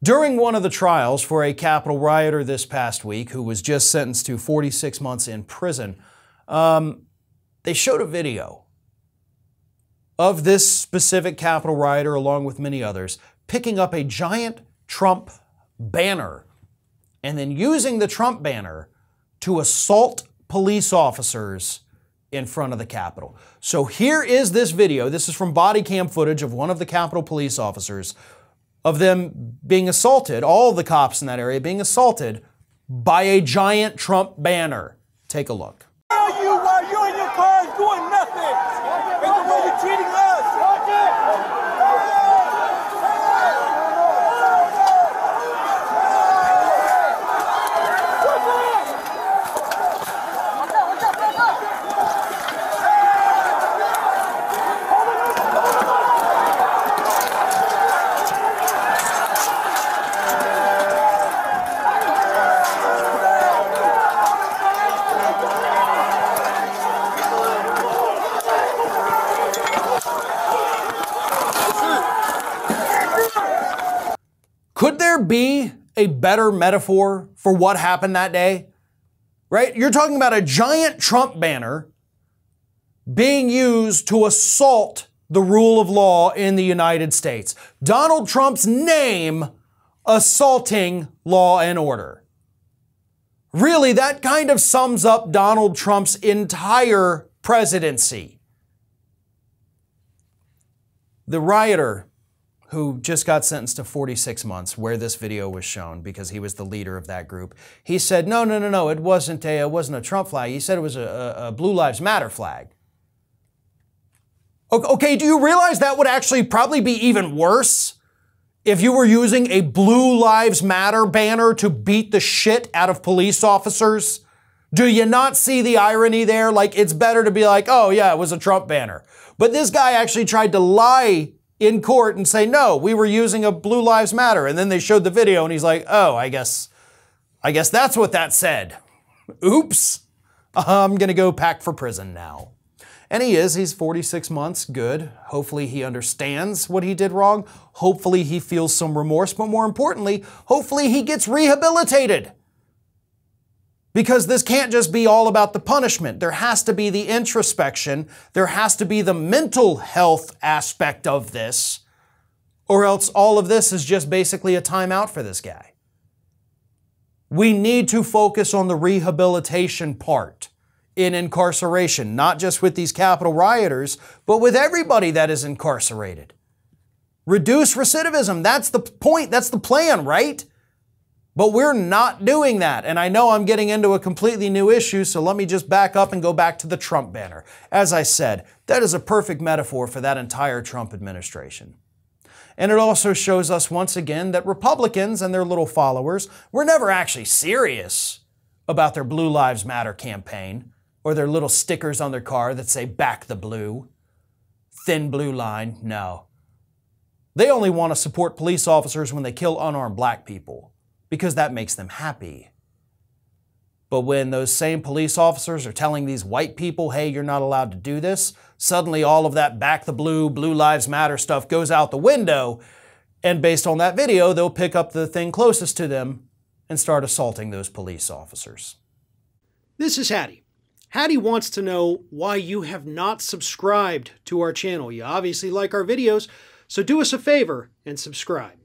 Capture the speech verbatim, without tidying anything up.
During one of the trials for a Capitol Rioter this past week, who was just sentenced to forty-six months in prison, um, they showed a video of this specific Capitol Rioter, along with many others, picking up a giant Trump banner and then using the Trump banner to assault police officers in front of the Capitol. So here is this video. This is from body cam footage of one of the Capitol police officers, of them being assaulted, all the cops in that area being assaulted by a giant Trump banner. Take a look. Where are you while you're in your cars doing nothing? And the way you're treating us. Could there be a better metaphor for what happened that day? Right? You're talking about a giant Trump banner being used to assault the rule of law in the United States. Donald Trump's name assaulting law and order. Really, that kind of sums up Donald Trump's entire presidency. The rioter who just got sentenced to forty-six months, where this video was shown because he was the leader of that group, he said, no, no, no, no, it wasn't a, it wasn't a Trump flag. He said it was a, a Blue Lives Matter flag. Okay, do you realize that would actually probably be even worse if you were using a Blue Lives Matter banner to beat the shit out of police officers? Do you not see the irony there? Like, it's better to be like, oh yeah, it was a Trump banner. But this guy actually tried to lie in court and say, no, we were using a Blue Lives Matter. And then they showed the video and he's like, oh, I guess, I guess that's what that said. Oops, I'm gonna go pack for prison now. And he is, he's forty-six months, good. Hopefully he understands what he did wrong. Hopefully he feels some remorse, but more importantly, hopefully he gets rehabilitated. Because this can't just be all about the punishment. There has to be the introspection. There has to be the mental health aspect of this, or else all of this is just basically a timeout for this guy. We need to focus on the rehabilitation part in incarceration, not just with these Capitol rioters, but with everybody that is incarcerated. Reduce recidivism. That's the point. That's the plan, right? But we're not doing that. And I know I'm getting into a completely new issue, so let me just back up and go back to the Trump banner. As I said, that is a perfect metaphor for that entire Trump administration. And it also shows us once again that Republicans and their little followers were never actually serious about their Blue Lives Matter campaign or their little stickers on their car that say back the blue, thin blue line. No. They only want to support police officers when they kill unarmed black people, because that makes them happy. But when those same police officers are telling these white people, hey, you're not allowed to do this, suddenly all of that back the blue, Blue Lives Matter stuff goes out the window, and based on that video, they'll pick up the thing closest to them and start assaulting those police officers. This is Hattie. Hattie wants to know why you have not subscribed to our channel. You obviously like our videos, so do us a favor and subscribe.